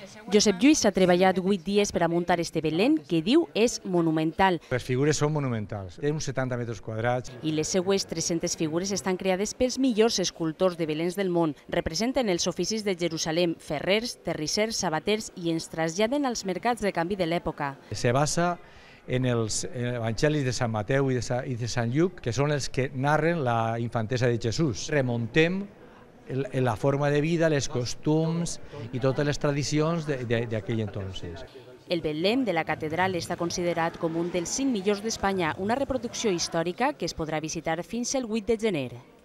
Josep Lluís ha treballat 8 dies per a muntar este Belén, que diu és monumental. Les figures són monumentals, té uns 70 metres quadrats. I les seues 300 figures estan creades pels millors escultors de Belens del món. Representen els oficis de Jerusalem, ferrers, terrissers, sabaters i ens traslladen als mercats de canvi de l'època. Se basa en els evangelis de Sant Mateu i de Sant Lluc, que són els que narren la infantesa de Jesús. Remontem la forma de vida, les costums i totes les tradicions d'aquell entonces. El Betlem de la catedral està considerat com un dels 5 millors d'Espanya, una reproducció històrica que es podrà visitar fins el 8 de gener.